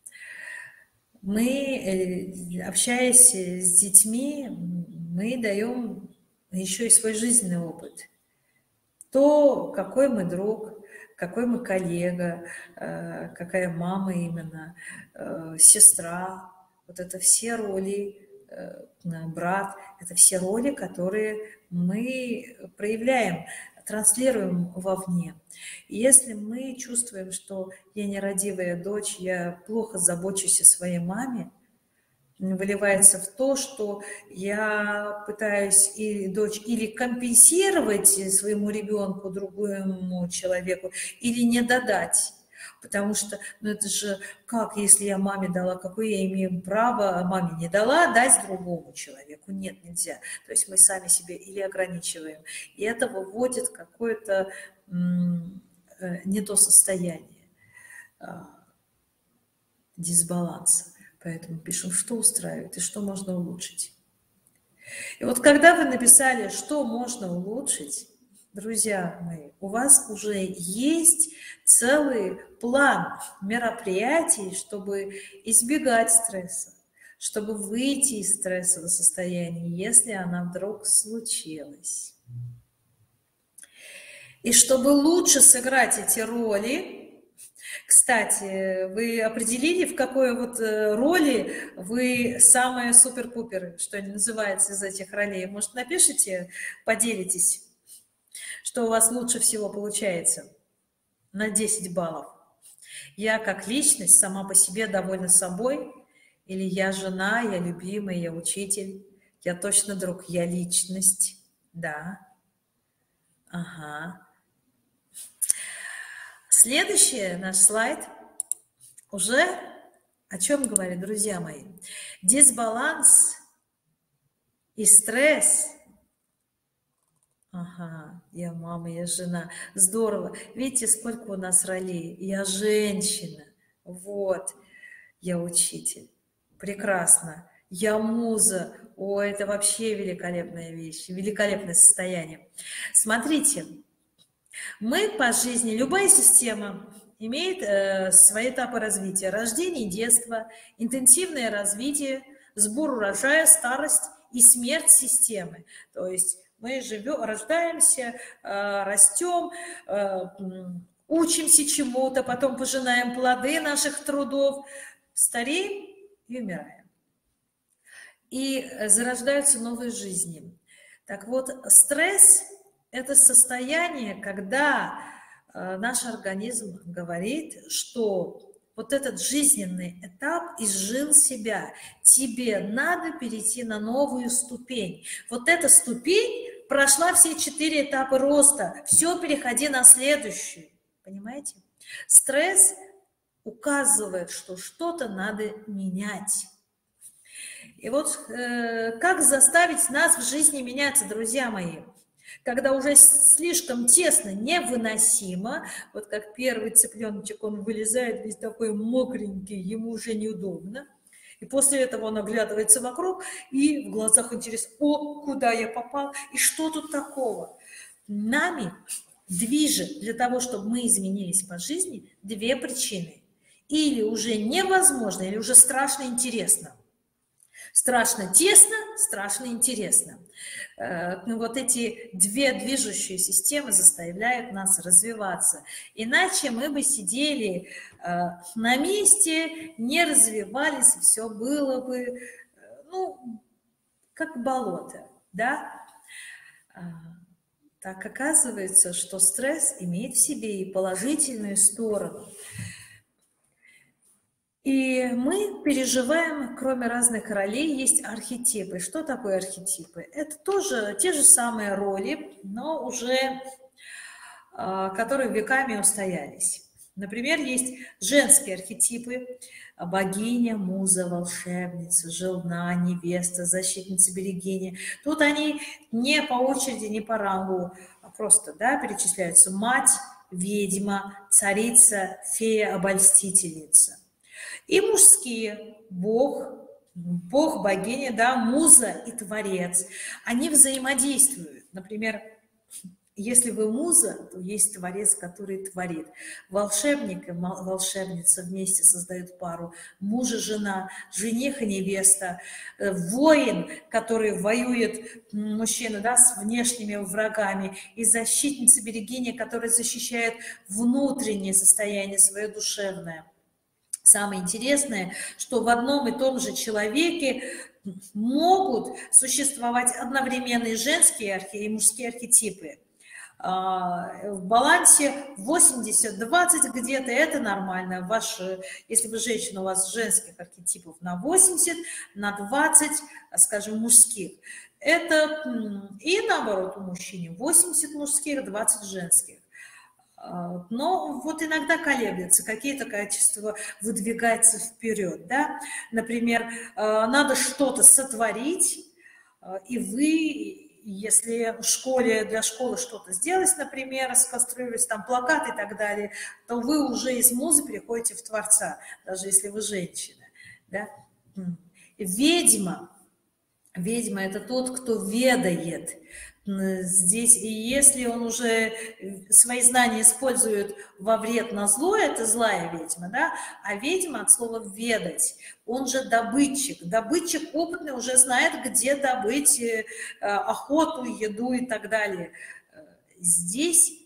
Мы, общаясь с детьми, мы даем еще и свой жизненный опыт. То, какой мы друг, какой мы коллега, какая мама именно, сестра. Вот это все роли, брат, это все роли, которые мы проявляем, транслируем вовне. И если мы чувствуем, что я нерадивая дочь, я плохо забочусь о своей маме, выливается в то, что я пытаюсь и дочь или компенсировать своему ребенку, другому человеку, или не додать. Потому что, ну это же как, если я маме дала, какое я имею право, маме не дала, дать другому человеку? Нет, нельзя. То есть мы сами себе или ограничиваем. И это выводит какое-то не то состояние дисбаланса. Поэтому пишем, что устраивает и что можно улучшить. И вот когда вы написали, что можно улучшить, друзья мои, у вас уже есть целый план мероприятий, чтобы избегать стресса, чтобы выйти из стрессового состояния, если она вдруг случилась. И чтобы лучше сыграть эти роли, Кстати, вы определили, в какой вот э, роли вы самые супер-пупер, что называется, из этих ролей? Может, напишите, поделитесь, что у вас лучше всего получается на десять баллов. Я как личность сама по себе довольна собой, или я жена, я любимый, я учитель, я точно друг, я личность, да, ага. Следующий наш слайд уже о чем говорит, друзья мои? Дисбаланс и стресс. Ага, я мама, я жена. Здорово. Видите, сколько у нас ролей? Я женщина. Вот. Я учитель. Прекрасно. Я муза. О, это вообще великолепная вещь, великолепное состояние. Смотрите, мы по жизни, любая система имеет э, свои этапы развития. Рождение, детство, интенсивное развитие, сбор урожая, старость и смерть системы. То есть мы живем, рождаемся, э, растем, э, учимся чему-то, потом пожинаем плоды наших трудов, стареем и умираем. И зарождаются новые жизни. Так вот, стресс – это состояние, когда э, наш организм говорит, что вот этот жизненный этап изжил себя, тебе надо перейти на новую ступень. Вот эта ступень прошла все четыре этапа роста, все, переходи на следующую, понимаете? Стресс указывает, что что-то надо менять. И вот э, как заставить нас в жизни меняться, друзья мои, когда уже слишком тесно, невыносимо, вот как первый цыпленочек, он вылезает весь такой мокренький, ему уже неудобно, и после этого он оглядывается вокруг, и в глазах интерес: о, куда я попал, и что тут такого? Нами движет для того, чтобы мы изменились по жизни, две причины. Или уже невозможно, или уже страшно интересно. Страшно тесно, страшно интересно. Ну, вот эти две движущие системы заставляют нас развиваться. Иначе мы бы сидели на месте, не развивались, и все было бы, ну, как болото, да? Так оказывается, что стресс имеет в себе и положительную сторону. И мы переживаем, кроме разных ролей, есть архетипы. Что такое архетипы? Это тоже те же самые роли, но уже которые веками устоялись. Например, есть женские архетипы: богиня, муза, волшебница, желна, невеста, защитница, берегиня. Тут они не по очереди, не по рангу, а просто, да, перечисляются: мать, ведьма, царица, фея, обольстительница. И мужские: бог, бог, богиня, да, муза и творец. Они взаимодействуют. Например, если вы муза, то есть творец, который творит. Волшебник и волшебница вместе создают пару. Муж и жена, жених и невеста. Воин, который воюет, мужчина, да, с внешними врагами. И защитница, берегиня, которая защищает внутреннее состояние свое душевное. Самое интересное, что в одном и том же человеке могут существовать одновременно и женские и мужские архетипы. В балансе восемьдесят двадцать где-то, это нормально. Ваш, если вы женщина, у вас женских архетипов на восемьдесят, на двадцать, скажем, мужских. Это и наоборот у мужчин: восемьдесят мужских, двадцать женских. Но вот иногда колеблется, какие-то качества выдвигаются вперед, да? Например, надо что-то сотворить, и вы, если в школе, для школы что-то сделать, например, сконструировать там плакат и так далее, то вы уже из музы переходите в творца, даже если вы женщина, да? Ведьма. Ведьма – это тот, кто ведает. Здесь, и если он уже свои знания использует во вред, на зло, это злая ведьма, да? А ведьма от слова «ведать». Он же добытчик. Добытчик опытный уже знает, где добыть охоту, еду и так далее. Здесь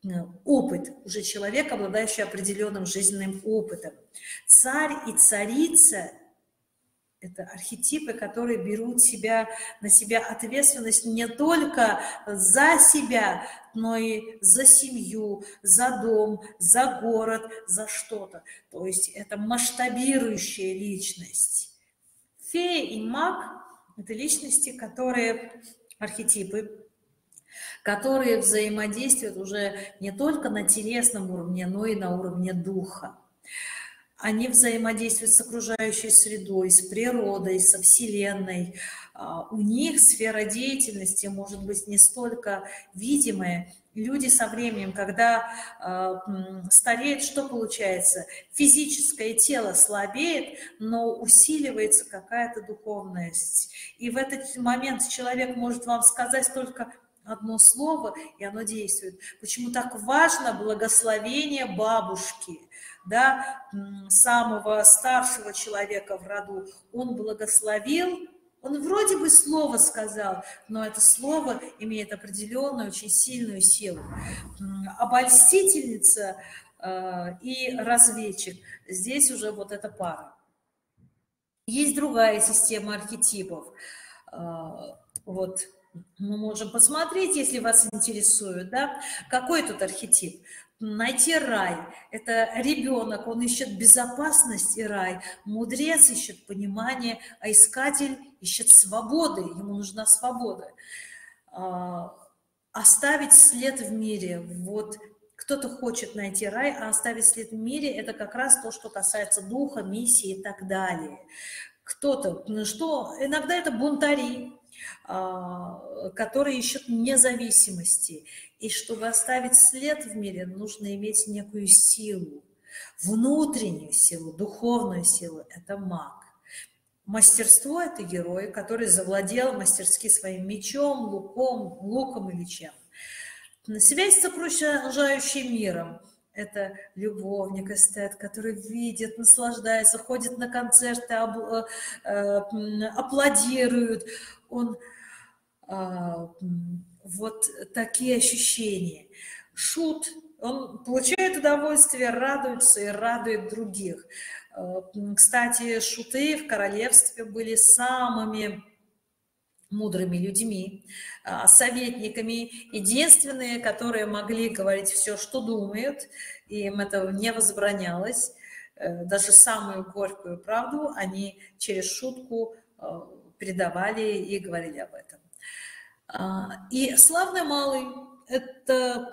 опыт, уже человек, обладающий определенным жизненным опытом. Царь и царица – это архетипы, которые берут себя, на себя ответственность не только за себя, но и за семью, за дом, за город, за что-то. То есть это масштабирующая личность. Фея и маг – это личности, которые, архетипы, которые взаимодействуют уже не только на телесном уровне, но и на уровне духа. Они взаимодействуют с окружающей средой, с природой, со Вселенной. У них сфера деятельности может быть не столько видимая. Люди со временем, когда э, стареют, что получается? Физическое тело слабеет, но усиливается какая-то духовность. И в этот момент человек может вам сказать только одно слово, и оно действует. Почему так важно благословение бабушки, да, самого старшего человека в роду? Он благословил, он вроде бы слово сказал, но это слово имеет определенную, очень сильную силу. Обольстительница э, и разведчик. Здесь уже вот эта пара. Есть другая система архетипов. Э, вот. Мы можем посмотреть, если вас интересует, да, какой тут архетип. Найти рай. Это ребенок, он ищет безопасность и рай. Мудрец ищет понимание, а искатель ищет свободы. Ему нужна свобода. Оставить след в мире. Вот кто-то хочет найти рай, а оставить след в мире – это как раз то, что касается духа, миссии и так далее. Кто-то, ну что, иногда это бунтари, которые ищут независимости. И чтобы оставить след в мире, нужно иметь некую силу, внутреннюю силу, духовную силу. Это маг. Мастерство – это герой, который завладел мастерски своим мечом, луком, луком или чем. Связь с окружающим миром. Это любовник, эстет, который видит, наслаждается, ходит на концерты, аплодирует. Он вот такие ощущения. Шут, он получает удовольствие, радуется и радует других. Кстати, шуты в королевстве были самыми мудрыми людьми, советниками, единственные, которые могли говорить все, что думают, и им это не возбранялось. Даже самую горькую правду они через шутку передавали и говорили об этом. И славный малый – это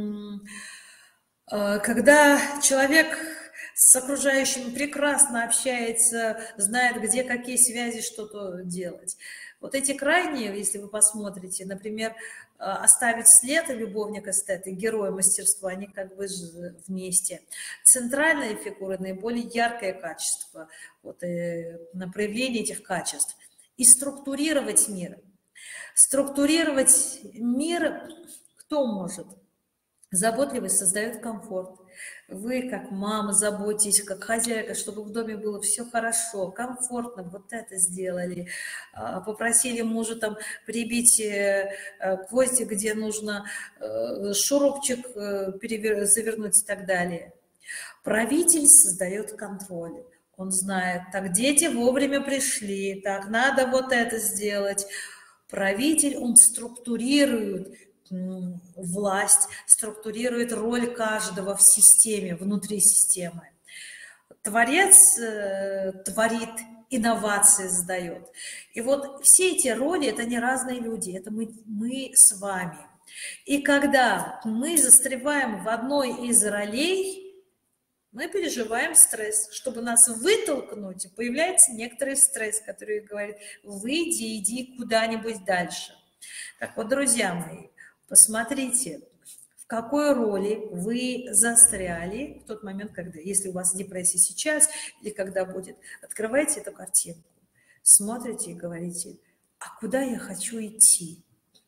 когда человек с окружающими прекрасно общается, знает, где какие связи, что-то делать. Вот эти крайние, если вы посмотрите, например, оставить след, любовник, эстет и герой мастерства, они как бы вместе. Центральные фигуры – наиболее яркое качество, вот, на проявление этих качеств. И структурировать мир. Структурировать мир кто может? Заботливость создает комфорт. Вы, как мама, заботитесь, как хозяйка, чтобы в доме было все хорошо, комфортно. Вот это сделали. Попросили мужа там прибить гвозди, где нужно шурупчик завернуть и так далее. Правитель создает контроль. Он знает, так, дети вовремя пришли, так, надо вот это сделать. Правитель, он структурирует власть, структурирует роль каждого в системе, внутри системы. Творец э, творит, инновации создает. И вот все эти роли – это не разные люди, это мы, мы с вами. И когда мы застреваем в одной из ролей, мы переживаем стресс. Чтобы нас вытолкнуть, появляется некоторый стресс, который говорит: выйди, иди куда-нибудь дальше. Так вот, друзья мои, посмотрите, в какой роли вы застряли в тот момент, когда, если у вас депрессия сейчас или когда будет, открывайте эту картинку, смотрите и говорите: а куда я хочу идти?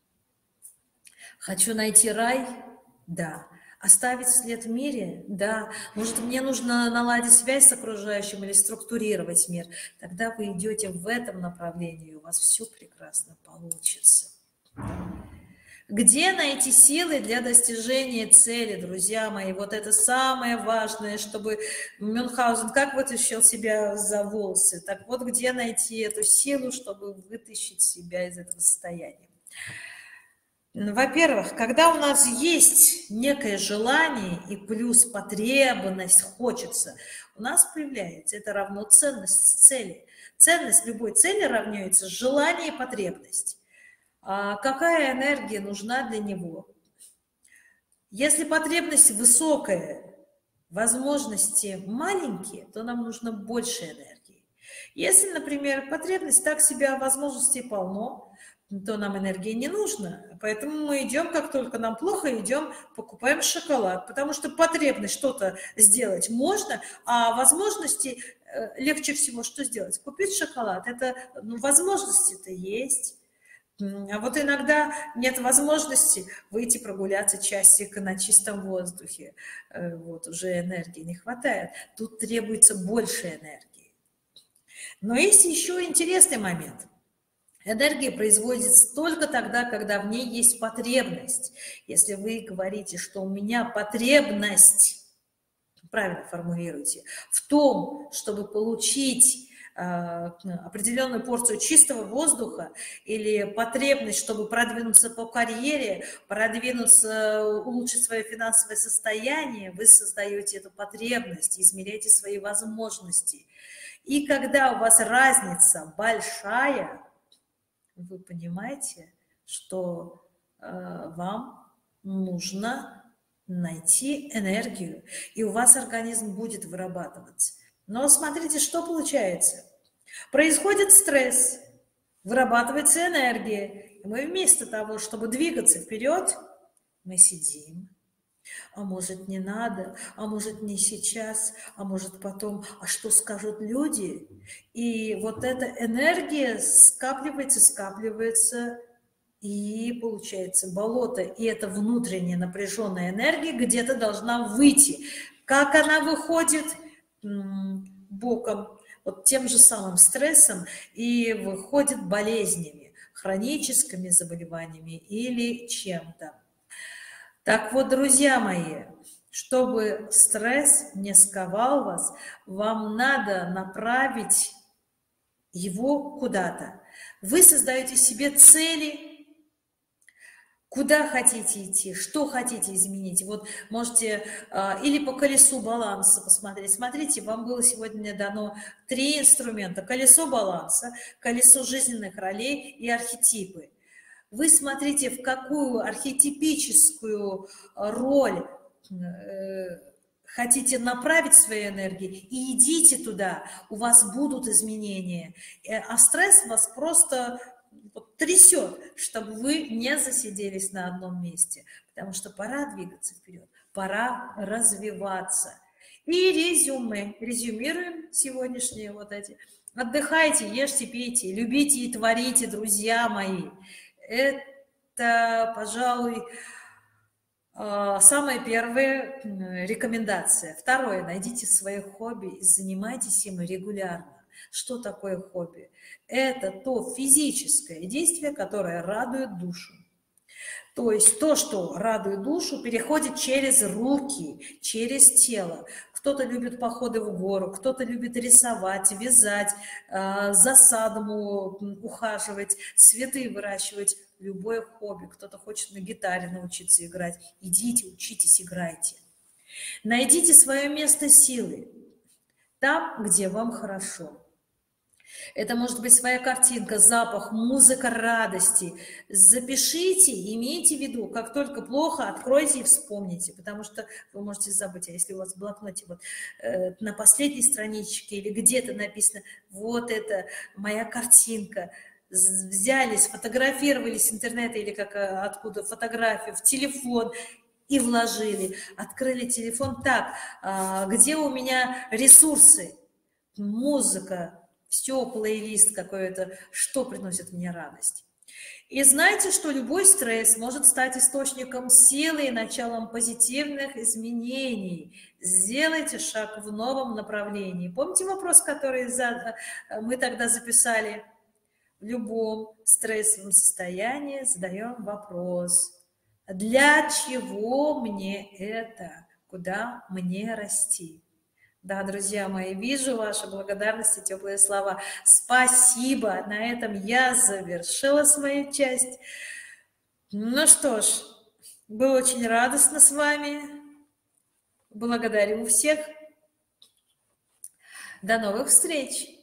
Хочу найти рай? Да. Оставить след в мире? Да. Может, мне нужно наладить связь с окружающим или структурировать мир? Тогда вы идете в этом направлении, и у вас все прекрасно получится. Где найти силы для достижения цели, друзья мои? Вот это самое важное, чтобы Мюнхгаузен как вытащил себя за волосы. Так вот, где найти эту силу, чтобы вытащить себя из этого состояния? Во-первых, когда у нас есть некое желание и плюс потребность, хочется, у нас появляется, это равно ценность цели. Ценность любой цели равняется желание и потребность. А какая энергия нужна для него? Если потребность высокая, возможности маленькие, то нам нужно больше энергии. Если, например, потребность так себе, а возможностей полно, то нам энергии не нужно. Поэтому мы идем, как только нам плохо, идем, покупаем шоколад. Потому что потребность что-то сделать можно, а возможности легче всего что сделать? Купить шоколад. Это, ну, возможности-то есть. А вот иногда нет возможности выйти прогуляться часик на чистом воздухе. Вот, уже энергии не хватает. Тут требуется больше энергии. Но есть еще интересный момент. Энергия производится только тогда, когда в ней есть потребность. Если вы говорите, что у меня потребность, правильно формулируйте, в том, чтобы получить определенную порцию чистого воздуха или потребность, чтобы продвинуться по карьере, продвинуться, улучшить свое финансовое состояние, вы создаете эту потребность, измеряете свои возможности. И когда у вас разница большая, вы понимаете, что э, вам нужно найти энергию, и у вас организм будет вырабатываться. Но смотрите, что получается. Происходит стресс, вырабатывается энергия, и мы вместо того, чтобы двигаться вперед, мы сидим. А может, не надо, а может, не сейчас, а может, потом, а что скажут люди? И вот эта энергия скапливается, скапливается, и получается болото. И эта внутренняя напряженная энергия где-то должна выйти. Как она выходит? Боком, вот тем же самым стрессом, и выходит болезнями, хроническими заболеваниями или чем-то. Так вот, друзья мои, чтобы стресс не сковал вас, вам надо направить его куда-то. Вы создаете себе цели, куда хотите идти, что хотите изменить. Вот можете э, или по колесу баланса посмотреть. Смотрите, вам было сегодня дано три инструмента. Колесо баланса, колесо жизненных ролей и архетипы. Вы смотрите, в какую архетипическую роль э, хотите направить свою энергию, и идите туда, у вас будут изменения. А стресс вас просто вот трясет, чтобы вы не засиделись на одном месте, потому что пора двигаться вперед, пора развиваться. И резюме, резюмируем сегодняшние вот эти. Отдыхайте, ешьте, пейте, любите и творите, друзья мои. Это, пожалуй, самая первая рекомендация. Второе, найдите свое хобби и занимайтесь им регулярно. Что такое хобби? Это то физическое действие, которое радует душу. То есть то, что радует душу, переходит через руки, через тело. Кто-то любит походы в гору, кто-то любит рисовать, вязать, за садом ухаживать, цветы выращивать. Любое хобби. Кто-то хочет на гитаре научиться играть. Идите, учитесь, играйте. Найдите свое место силы. Там, где вам хорошо. Это может быть своя картинка, запах, музыка радости. Запишите, имейте в виду, как только плохо, откройте и вспомните, потому что вы можете забыть, а если у вас в блокноте вот э, на последней страничке или где-то написано, вот это моя картинка, взяли, сфотографировали с интернета или как откуда фотографию в телефон и вложили, открыли телефон так, а, где у меня ресурсы, музыка, все, плейлист какой-то, что приносит мне радость. И знаете, что любой стресс может стать источником силы и началом позитивных изменений. Сделайте шаг в новом направлении. Помните вопрос, который мы тогда записали? В любом стрессовом состоянии задаем вопрос. Для чего мне это? Куда мне расти? Да, друзья мои, вижу ваши благодарности, теплые слова. Спасибо. На этом я завершила свою часть. Ну что ж, было очень радостно с вами. Благодарю всех. До новых встреч!